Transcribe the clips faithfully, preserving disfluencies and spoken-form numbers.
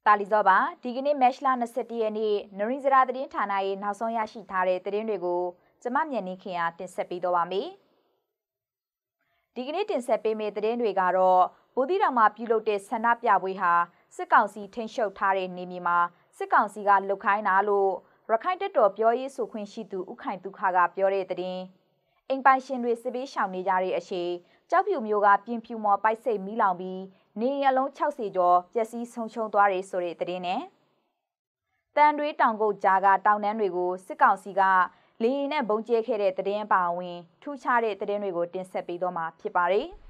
တာလီဇောပါဒီကနေ့မက်ရှ်လာ၂၁ရက်နေ့နရင်းစရာသတင်းဌာနရဲ့နောက်ဆုံးရရှိထားတဲ့သတင်းတွေကိုကျမမြန်နေခင်အားတင်ဆက်ပေးတော့ပါမယ်။ဒီကနေ့တင်ဆက်ပေးမယ့်သတင်းတွေကတော့ဗိုလ်သီးတောင်မှာပြုလုပ်တဲ့ဆန္ဒပြပွဲဟာစစ်ကောင်စီထိန်းချုပ်ထားတဲ့နေမြေမှာစစ်ကောင်စီကလှုပ်ခိုင်းတာလို့ရခိုင်တပ်တော်ပြောရေးဆိုခွင့်ရှိသူဦးခိုင်ဒုက္ခကပြောတဲ့သတင်း။အိမ်ပိုင်ရှင်တွေစစ်ပေးရှောင်နေကြတဲ့အချိန်ကြောက်ဖြူမျိုးကပြင်းဖြူမော်ပိုက်စိတ်မီးလောင်ပြီးနေအလုံး၆၀ကျော်ပျက်စီးဆုံးရှုံးသွားတယ်ဆိုတဲ့သတင်းနဲ့တန်တွေးတောင်ကုတ်ကြားကတောင်တန်းတွေကိုစစ်ကောင်စီကလေရင်နဲ့ဘုံကျဲခဲ့တဲ့သတင်းအပါအဝင်ထူးခြားတဲ့သတင်းတွေကိုတင်ဆက်ပေးတော့မှာဖြစ်ပါတယ်။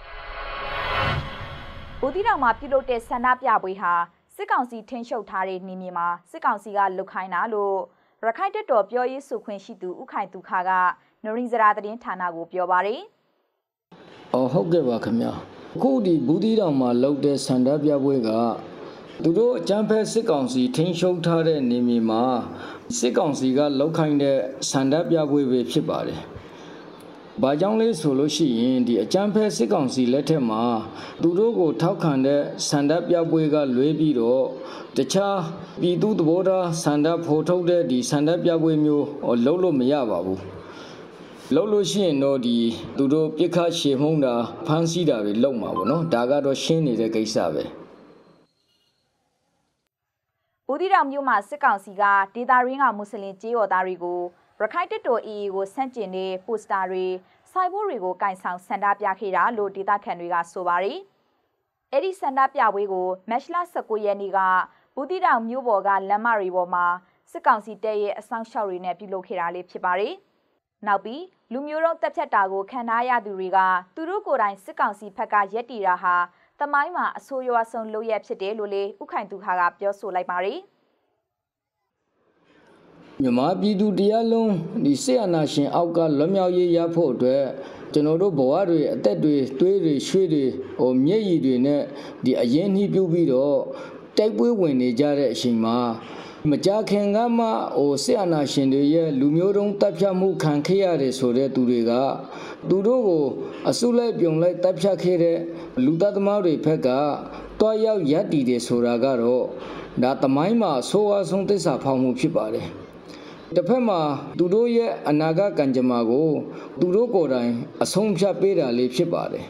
ဗိုလ်သီးတောင်မှာပြုလုပ်တဲ့ဆန္ဒပြပွဲဟာစစ်ကောင်စီထိန်းချုပ်ထားတဲ့နေမြေမှာစစ်ကောင်စီကလှုပ်ခိုင်းတာလို့ရခိုင်တပ်တော်ပြောရေးဆိုခွင့်ရှိသူဦးခိုင်ဒုက္ခကနရင်းစရာသတင်းဌာနကိုပြောပါတယ်။အော်ဟုတ်ကဲ့ပါခင်ဗျာ။အခုဒီဗိုလ်သီးတောင်မှာလုပ်တဲ့ဆန္ဒပြပွဲကသူတို့အကြမ်းဖက်စစ်ကောင်စီထိန်းချုပ်ထားတဲ့နေမြေမှာစစ်ကောင်စီကလှုပ်ခိုင်းတဲ့ဆန္ဒပြပွဲပဲဖြစ်ပါတယ်။ဘာကြောင့်လဲဆိုလို့ရှိရင်ဒီအကြမ်းဖက်စစ်ကောင်စီလက်ထက်မှာသူတို့ကိုထောက်ခံတဲ့ဆန္ဒပြပွဲကလွဲပြီးတော့တခြားပြည်သူသဘောထားဆန္ဒဖော်ထုတ်တဲ့ဒီဆန္ဒပြပွဲမျိုးလုပ်လို့မရပါဘူး။လုပ်လို့ရှိရင်တော့ဒီသူတို့ပြစ်ခတ်ရှေမှုန်းတာဖမ်းဆီးတာတွေလုပ်မှာပေါ့နော်ဒါကတော့ရှင်းနေတဲ့ကိစ္စပဲဗိုလ်သီးတောင်မြို့မှာစစ်ကောင်စီကဒေသရင်းကမွတ်စလင်ကြေးရော်သားတွေကိုရခိုင်တပ်တော် အေအေ ကိုဆန့်ကျင်တဲ့ပိုစတာတွေစိုက်ဘိုးတွေကိုကင်ဆောင်ဆန္ဒပြခဲ့တာလို့ဒေသခံတွေကဆိုပါတယ်အဲ့ဒီဆန္ဒပြပွဲကိုမက်ရှ်လာ၁၉ရက်နေ့ကဗိုလ်သီးတောင်မြို့ပေါ်ကလမ်းမတွေပေါ်မှာစစ်ကောင်စီတပ်ရဲ့အဆောင်ရှောက်တွေနဲ့ပြုလုပ်ခဲ့တာလေးဖြစ်ပါတယ်နောက်ပြီးလူမျိုးတုံးတပ်ဖြတ်တာကိုခံထားရသူတွေကသူတို့ကိုယ်တိုင်စစ်ကောင်စီဘက်ကရက်တီတာဟာတမိုင်းမှာအဆိုးရွားဆုံးလုပ်ရဖြစ်တယ်လို့လေဥခိုင်ဒုက္ခကပြောဆိုလိုက်ပါတယ်မြန်မာပြည်သူတရားလုံးဒီစစ်အာဏာရှင်အောက်ကလွတ်မြောက်ရေးရဖို့အတွက်ကျွန်တော်တို့ဘဝတွေအသက်တွေသွေးတွေရွှေတွေဟိုမျက်ရည်တွေနဲ့ဒီအရင်နှီးပြုတ်ပြီးတော့တိုက်ပွဲဝင်နေကြတဲ့အချိန်မှာမကြခင်ကမှဟိုစစ်အာဏာရှင်တွေရဲ့လူမျိုးတုံးတပ်ဖြတ်မှုခံခဲ့ရတယ်ဆိုတဲ့သူတွေကသူတို့ကိုအစုလိုက်ပြုံလိုက်တပ်ဖြတ်ခဲ့တဲ့လူသားသမားတွေဘက်ကတွားရောက်ရပ်တည်တယ်ဆိုတာကတော့ဒါတမိုင်းမှာဆိုးဝါးဆုံးသစ္စာဖောက်မှုဖြစ်ပါတယ်တစ်ဖက်မှာသူတို့ရဲ့အနာဂတ်ကံကြမ္မာကိုသူတို့ကိုယ်တိုင်အဆုံးဖြတ်ပေးတာလေးဖြစ်ပါတယ်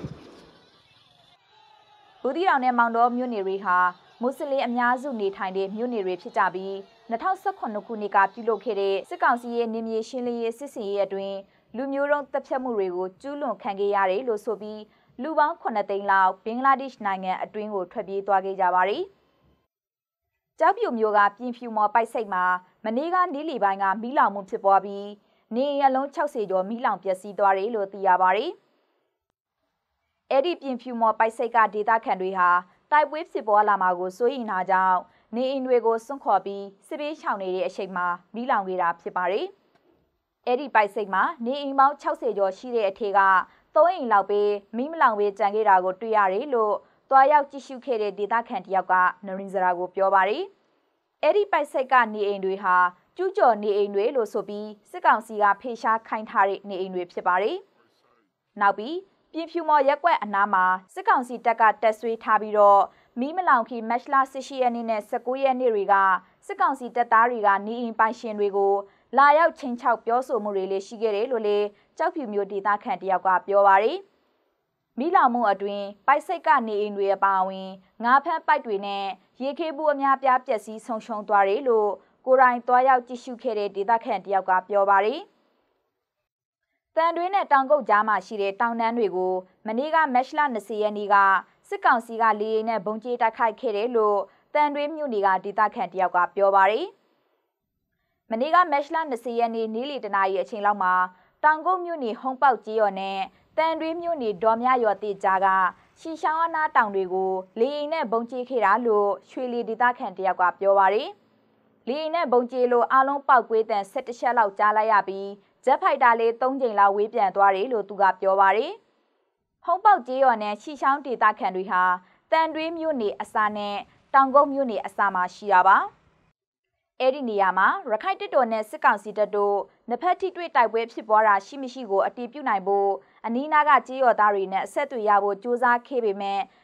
ဗိုလ်သီးတောင်နဲ့မောင်တော်မြို့နယ်တွေဟာမွတ်စလင်အများစုနေထိုင်တဲ့မြို့နယ်တွေဖြစ်ကြပြီး၂၀၁၇ခုနှစ်ကပြုလုပ်ခဲ့တဲ့စစ်ကောင်စီရဲ့နေမြေရှင်းလင်းရေးစစ်စင်ရေးအတွင်းလူမျိုးတုံးတပ်ဖြတ်မှုတွေကိုကျူးလွန်ခံခဲ့ရတယ်လို့ဆိုပြီးလူပေါင်းခုနှစ်သိန်းလောက်ဘင်္ဂလားဒေ့ရှ်နိုင်ငံအတွင်းကိုထွက်ပြေးသွားခဲ့ကြပါတယ်။ကြောက်ဖြူမျိုးကပြင်းဖြူမော်ပိုက်စိတ်မှာမနေ့ကနေ့လယ်ပိုင်းကမီးလောင်မှုဖြစ်ပွားပြီးနေအလုံး၆၀ကျော်မီးလောင်ပျက်စီးသွားတယ်လို့သိရပါတယ်။အဲ့ဒီပြင်းဖြူမော်ပိုက်စိတ်ကဒေသခံတွေဟာတိုက်ပွဲဖြစ်ပွားလာမှာကိုစိုးရိမ်တာကြောင့်နေအိမ်တွေကိုစွန့်ခေါ်ပြီးစစ်ပေးရှောင်နေတဲ့အချိန်မှာမီးလောင်ခဲ့တာဖြစ်ပါတယ်။အဲ့ဒီပိုက်စိတ်မှာနေအိမ်ပေါင်း၆၀ကျော်ရှိတဲ့အထက်ကသုံးအိမ်လောက်ပဲမီးမလောင်ပဲကြံခဲ့တာကိုတွေ့ရတယ်လို့တွားရောက်ကြည့်ရှုခဲ့တဲ့ဒေသခံတယောက်ကနရင်းစရာကိုပြောပါတယ်။အဲ့ဒီပိုက်စိတ်ကနေအိမ်တွေဟာကျူးကျော်နေအိမ်တွေလို့ဆိုပြီးစစ်ကောင်စီကဖေရှားခိုင်းထားတဲ့နေအိမ်တွေဖြစ်ပါတယ်။နောက်ပြီးပြင်းဖြူမော်ရက်ကွက်အနားမှာစစ်ကောင်စီတပ်ကတက်ဆွေးထားပြီးတော့မီးမလောင်ခင်မက်ရှ်လာ၁၈ရက်နေ့နဲ့၁၉ရက်နေ့တွေကစစ်ကောင်စီတပ်သားတွေကနေအိမ်ပိုင်ရှင်တွေကိုလာရောက်ချင်းချောက်ပြောဆိုမှုတွေလည်းရှိခဲ့တယ်လို့လေကြောက်ဖြူမျိုးဒေသခံတယောက်ကပြောပါတယ်။မီးလောင်မှုအတွင်းပိုက်စိတ်ကနေအိမ်တွေအပါအဝင်ငါးဖမ်းပိုက်တွေနဲ့ရေခေးဘူးအများပြားပျက်စီးဆုံးရှုံးသွားတယ်လို့ကိုယ်တိုင်သွားရောက်ကြည့်ရှုခဲ့တဲ့ဒေသခံတယောက်ကပြောပါတယ်။တန်တွင်းနဲ့တောင်ကုတ်ကြားမှာရှိတဲ့တောင်တန်းတွေကိုမနေ့ကမက်ရှ်လာ၂၀ရက်နေ့ကစစ်ကောင်စီကလေရင်နဲ့ဘုံကျဲတိုက်ခိုက်ခဲ့တယ်လို့တန်တွင်းမြို့နယ်ကဒေသခံတယောက်ကပြောပါတယ်။မနေ့ကမက်ရှ်လာ၂၀ရက်နေ့နေ့လယ်တနာရီအချိန်လောက်မှာတောင်ကုတ်မြို့နယ်ဟုံးပေါက်ကျေးရွာနဲ့တန်တွင်းမြို့နယ်ဒေါ်မြရွာတိကြားကရှီရှောင်းအနာတောင်တွေကိုလေရင်နဲ့ဘုံကျဲခဲ့တာလို့ရွှေလီဒေသခံတယောက်ကပြောပါတယ်။လေရင်နဲ့ဘုံကျဲလို့အလုံးပေါက်ကွေးတန်၁၁ချက်လောက်ကြားလိုက်ရပြီးဂျက်ဖိုက်တာလေး၃ကြိမ်လောက်ဝေးပြန်သွားတယ်လို့သူကပြောပါတယ်။ဟုံးပေါက်ကျေးရွာနဲ့ရှီရှောင်းဒေသခံတွေဟာတန်တွင်းမြို့နယ်အစာနဲ့တောင်ကုတ်မြို့နယ်အစာမှာရှိတာပါ။အဲ့ဒီနေရာမှာရခိုင်တပ်တော်နဲ့စစ်ကောင်စီတပ်တို့နှစ်ဖက်ထိတွေ့တိုက်ပွဲဖြစ်ပွားတာရှိမရှိကိုအတည်ပြုနိုင်ဖို့အနီးနားကကြေးရော်သားတွေနဲ့အဆက်အသွယ်ရဖို့စ조사ခဲ့ပေမဲ့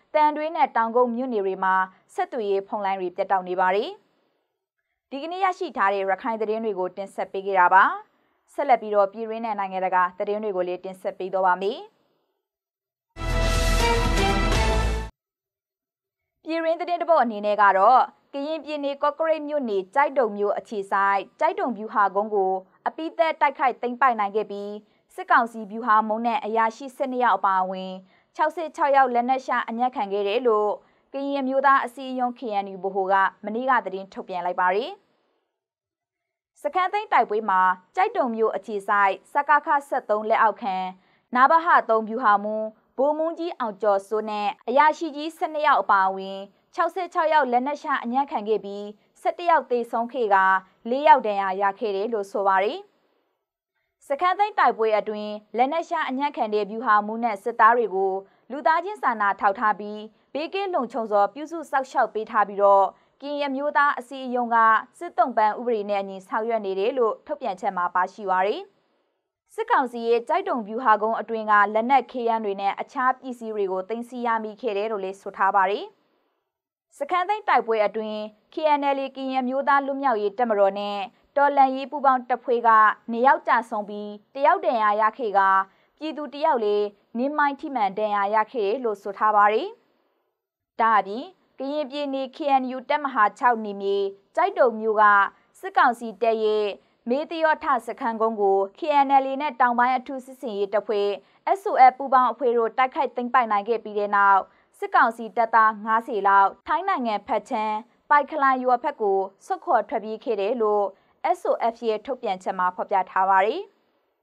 တန်တွင်းနဲ့တောင်ကုန်းမြို့နယ်တွေမှာဆက်သွယ်ရေးဖုန်းလိုင်းတွေပြတ်တောက်နေပါတယ်။ဒီကနေ့ရရှိထားတဲ့ရခိုင်သတင်းတွေကိုတင်ဆက်ပေးကြတာပါ။ဆက်လက်ပြီးတော့ပြည်ရင်းနဲ့နိုင်ငံတကာသတင်းတွေကိုလည်းတင်ဆက်ပေးတော့ပါမယ်။ပြည်ရင်းသတင်းတစ်ပုဒ်အနေနဲ့ကတော့ကရင်ပြည်နယ်ကော့ကရိတ်မြို့နယ်ကြိုက်တုံမြို့အခြေဆိုင်ကြိုက်တုံဗျူဟာကုန်းကိုအပိသက်တိုက်ခိုက်သိမ်းပိုက်နိုင်ခဲ့ပြီးစစ်ကောင်စီဗျူဟာမုံနဲ့အရာရှိ၁၂ယောက်အပါအဝင်၆၆ယောက်လက်နက်ရှာအညက်ခံခဲ့တယ်လို့ကရင်မျိုးသားအစည်းအရုံး K N U ဗဟိုကမနေ့ကသတင်းထုတ်ပြန်လိုက်ပါတယ်။စခန်းသိမ်းတိုက်ပွဲမှာကြိုက်တုံမျိုးအခြေဆိုင်စကခဆက်သုံးလက်အောက်ခံနာဘဟသုံးဗျူဟာမုံဘိုးမုံကြီးအောင်ကျော်စိုးနဲ့အရာရှိကြီး၁၂ယောက်အပါအဝင်၆၆ယောက်လက်နက်ရှာအညံ့ခံခဲ့ပြီး၁၁ယောက်သေဆုံးခဲ့က၄ယောက်ဒဏ်ရာရခဲ့တယ်လို့ဆိုပါတယ်။စခန်းသိမ်းတိုက်ပွဲအတွင်းလက်နက်ရှာအညံ့ခံတဲ့ဗျူဟာမူနဲ့စစ်သားတွေကိုလူသားချင်းစာနာထောက်ထားပြီးဘေးကင်းလုံခြုံစွာပြုစုစောင့်ရှောက်ပေးထားပြီးတော့ကရင်ရမျိုးသားအစည်းအရုံးကစစ်တုံးပန်းဥပဒေနဲ့အညီဆောင်ရွက်နေတယ်လို့ထုတ်ပြန်ချက်မှာပါရှိပါတယ်။စစ်ကောင်စီရဲ့ကြိုက်တုံဗျူဟာကုန်းအတွင်းကလက်နက်ခေးယမ်းတွေနဲ့အခြားပစ္စည်းတွေကိုသိမ်းဆည်းရမိခဲ့တယ်လို့လည်းဆိုထားပါတယ်။စခန်းသိမ်းတိုက်ပွဲအတွင်း K N L ကရင်မျိုးသားလူမျိုးရေးတပ်မတော်နဲ့တော်လန်ရေးပူးပေါင်းတပ်ဖွဲ့ကနေရောက်ကြဆုံးပြီးတယောက်တန်ရာရခဲ့ကပြည်သူတယောက်လေးနင်းမိုင်းထိမှန်တန်ရာရခဲ့တယ်လို့ဆိုထားပါတယ်။ဒါအပြင်ကရင်ပြည်နယ် K N U တပ်မဟာ၆နေမြေကြိုက်တုံမျိုးကစစ်ကောင်စီတပ်ရဲ့မေတယောထစခန်းကုန်းကို K N L နဲ့တောင်ပိုင်းအထူးစစ်စင်ရေးတပ်ဖွဲ့ S O F ပူးပေါင်းအဖွဲ့တို့တိုက်ခိုက်သိမ်းပိုက်နိုင်ခဲ့ပြီးတဲ့နောက်စစ်ကောင်စီတပ်သား၅၀လောက်ထိုင်းနိုင်ငံဖက်ချမ်းပိုက်ခလိုင်ရွာဖက်ကိုဆုတ်ခေါ်ထွက်ပြေးခဲ့တယ်လို့ S O F ရဲ့ထုတ်ပြန်ချက်မှာဖော်ပြထားပါတယ်။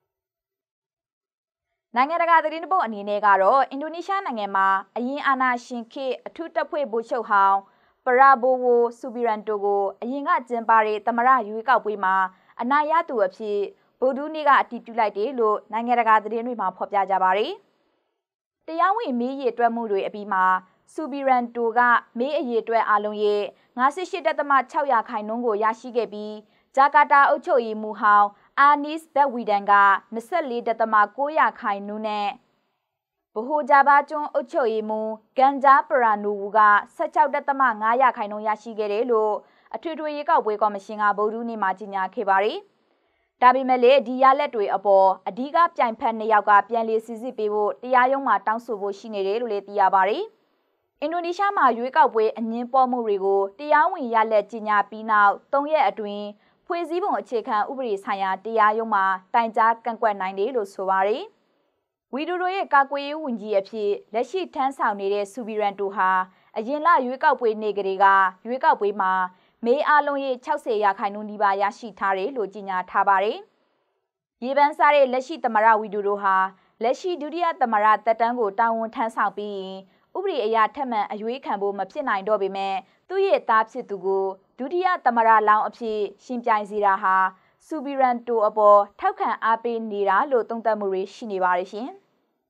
နိုင်ငံတကာသတင်းတစ်ပုဒ်အနေနဲ့ကတော့အင်ဒိုနီးရှားနိုင်ငံမှာအရင်အာဏာရှင်ခေတ်အထူးတပ်ဖွဲ့ဗိုလ်ချုပ်ဟောင်းပရာဘိုဝိုဆူဘီရန်တိုကိုအရင်ကကျင်းပတဲ့သမရရွေးကောက်ပွဲမှာအနိုင်ရသူအဖြစ်ဗိုလ်ဒူးနေ့ကအတည်ပြုလိုက်တယ်လို့နိုင်ငံတကာသတင်းတွေမှာဖော်ပြကြပါတယ်။တရားဝင်မေးရတွက်မှုတွေအပြီးမှာဆူဘီရန်တိုကမေးအရေအတွက်အလုံးရဲ့၅၈.၆ရာခိုင်နှုန်းကိုရရှိခဲ့ပြီးဂျာကာတာအုပ်ချုပ်ရေးမှူးဟောင်းအာနီစ်ဘက်ဝီဒန်က၂၄.၉ရာခိုင်နှုန်းနဲ့ဗဟိုဂျာဘာကျွန်းအုပ်ချုပ်ရေးမှူးကန်ဂျာပရာနိုဝူက၁၆.၅ရာခိုင်နှုန်းရရှိခဲ့တယ်လို့အထွေထွေရေကောက်ပွဲကော်မရှင်ကဗုဒ္ဓနေ့မှာကြေညာခဲ့ပါတယ်။ဒါပေမဲ့လည်းဒီရလက်တွေအပေါ်အဓိကပြိုင်ဖက်နှစ်ယောက်ကပြန်လည်စစ်စစ်ပေးဖို့တရားရုံးမှာတောင်းဆိုဖို့ရှိနေတယ်လို့လည်းသိရပါတယ်။အင်ဒိုနီးရှားမှာရွေးကောက်ပွဲအငင်းပေါ်မှုတွေကိုတရားဝင်ရလက်ကြေညာပြီးနောက်၃ရက်အတွင်းဖွဲ့စည်းပုံအခြေခံဥပဒေဆိုင်ရာတရားရုံးမှာတိုင်ကြားကန့်ကွက်နိုင်တယ်လို့ဆိုပါတယ်။ဝီဒူရိုရဲ့ကာကွယ်ရေးဝန်ကြီးအဖြစ်လက်ရှိထမ်းဆောင်နေတဲ့ဆူဘီရန်တိုဟာအရင်လရွေးကောက်ပွဲနေ့ကလေးကရွေးကောက်ပွဲမှာမေးအားလုံးရဲ့၆၀ရာခိုင်နှုန်းနီးပါးရရှိထားတယ်လို့ကြေညာထားပါတယ်။ရေပန်းစားတဲ့လက်ရှိသမရဝီဒူရိုဟာလက်ရှိဒုတိယသမရတက်တန်းကိုတာဝန်ထမ်းဆောင်ပြီးဥပဒေအရာထက်မှန်အရွေးခံဖို့မဖြစ်နိုင်တော့ပေမဲ့သူ့ရဲ့သားဖြစ်သူကိုဒုတိယသမရလောင်းအဖြစ်ရှင်ပြိုင်စေတာဟာဆူဘီရန်တိုအပေါ်ထောက်ခံအားပေးနေတာလို့သုံးသပ်မှုတွေရှိနေပါတယ်ရှင်။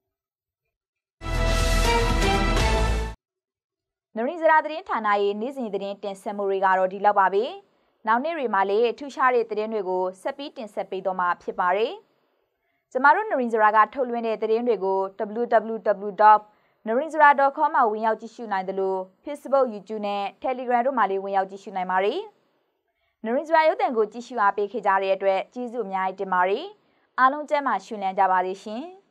နရင်းစရာသတင်းဌာနရဲ့နေ့စဉ်သတင်းတင်ဆက်မှုတွေကတော့ဒီလောက်ပါပဲ။နောက်နေ့တွေမှာလည်းထူးခြားတဲ့သတင်းတွေကိုဆက်ပြီးတင်ဆက်ပေးတော့မှာဖြစ်ပါတယ်။ကျမတို့နရင်းစရာကထုတ်လွှင့်တဲ့သတင်းတွေကို w w w dot narinzara dot com မှာဝင်ရောက်ကြည့်ရှုနိုင်တယ်လို့ Facebook, YouTube နဲ့ Telegram တို့မှာလည်းဝင်ရောက်ကြည့်ရှုနိုင်ပါတယ်။ Narinzara ရုပ်သံကိုကြည့်ရှုအားပေးခဲ့ကြတဲ့အတွက်ကျေးဇူးအများကြီးတင်ပါတယ်။အားလုံးကျန်းမာရှင်လန်းကြပါစေရှင်။